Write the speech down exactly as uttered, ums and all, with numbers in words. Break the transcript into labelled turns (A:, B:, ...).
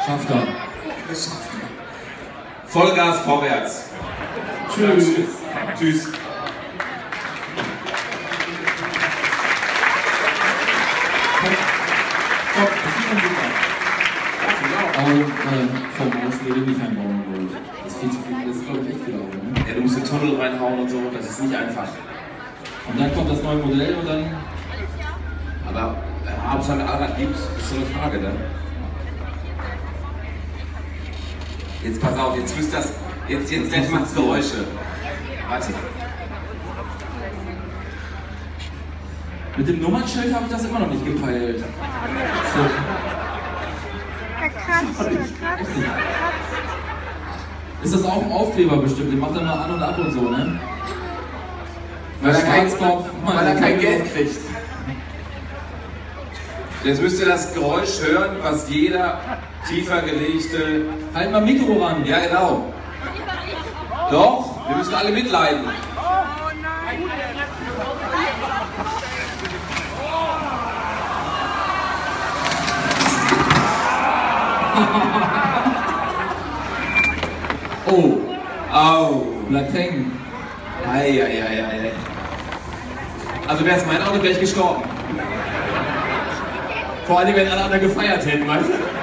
A: Schafft er.
B: Geschafft. Vollgas vorwärts.
A: Tschüss.
B: Tschüss.
A: Top, das sieht man super. Aber äh, vom Haus würde ich nicht einbauen wollen. Das ist viel zu viel, das ist glaube ich echt viel Arbeit, ne?
B: Ja, du musst den Tunnel reinhauen und so, das ist nicht einfach.
A: Und dann kommt das neue Modell und dann...
B: Aber äh, ob es ein Allrad gibt, ist so eine Frage, ne? Jetzt pass auf, jetzt müsst das. Jetzt, jetzt gleich macht's Geräusche. Warte.
A: Mit dem Nummernschild habe ich das immer noch nicht gepeilt. So.
C: Er kratzt, er kratzt.
A: Ist das auch ein Aufkleber bestimmt? Den macht er mal an und ab und so, ne?
B: Weil er kein,
A: Schwarzkopf,
B: weil er kein Geld kriegt. Jetzt müsst ihr das Geräusch hören, was jeder tiefer gelegte...
A: Halt mal Mikro ran.
B: Ja, genau. Doch, wir müssen alle mitleiden.
A: Oh,
B: Oh.
A: bleibt hängen.
B: Eieieiei. Also wäre es mein Auto, wäre ich gestorben. Vor allem, wenn alle anderen gefeiert hätten, weißt du?